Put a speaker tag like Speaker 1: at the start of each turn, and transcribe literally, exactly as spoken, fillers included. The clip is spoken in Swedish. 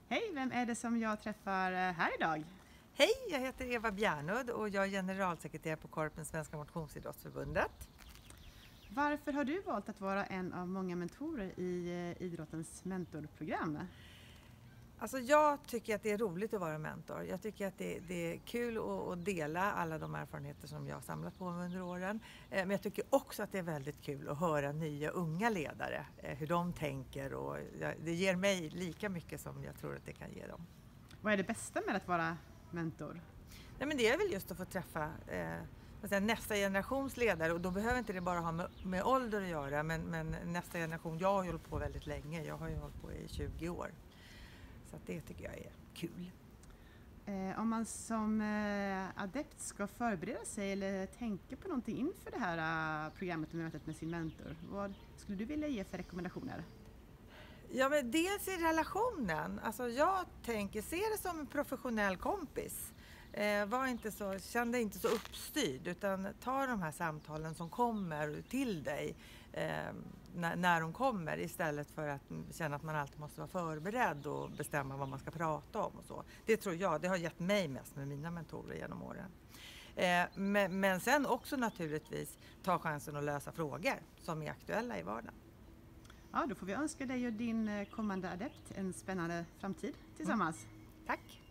Speaker 1: Hej, vem är det som jag träffar här idag?
Speaker 2: Hej, jag heter Eva Bjärnud och jag är generalsekreterare på Korpen Svenska Motionsidrottsförbundet.
Speaker 1: Varför har du valt att vara en av många mentorer i idrottens mentorprogram?
Speaker 2: Alltså jag tycker att det är roligt att vara mentor. Jag tycker att det, det är kul att, att dela alla de erfarenheter som jag har samlat på mig under åren. Men jag tycker också att det är väldigt kul att höra nya unga ledare, hur de tänker, och det ger mig lika mycket som jag tror att det kan ge dem.
Speaker 1: Vad är det bästa med att vara mentor?
Speaker 2: Nej, men det är väl just att få träffa eh, nästa generations ledare, och då behöver inte det bara ha med, med ålder att göra, men, men nästa generation, jag har ju hållit på väldigt länge, jag har ju hållit på i tjugo år. Så att det tycker jag är kul.
Speaker 1: Eh, om man som eh, adept ska förbereda sig eller tänka på någonting inför det här uh, programmet och mötet med sin mentor, vad skulle du vilja ge för rekommendationer?
Speaker 2: Ja, men dels i relationen. Alltså jag tänker, se det som en professionell kompis. Eh, var inte så, känn dig inte så uppstyrd, utan ta de här samtalen som kommer till dig eh, när, när de kommer, istället för att känna att man alltid måste vara förberedd och bestämma vad man ska prata om och så. Det tror jag, det har gett mig mest med mina mentorer genom åren. Eh, men, men sen också naturligtvis ta chansen att lösa frågor som är aktuella i vardagen.
Speaker 1: Ja, då får vi önska dig och din kommande adept en spännande framtid tillsammans.
Speaker 2: Mm. Tack!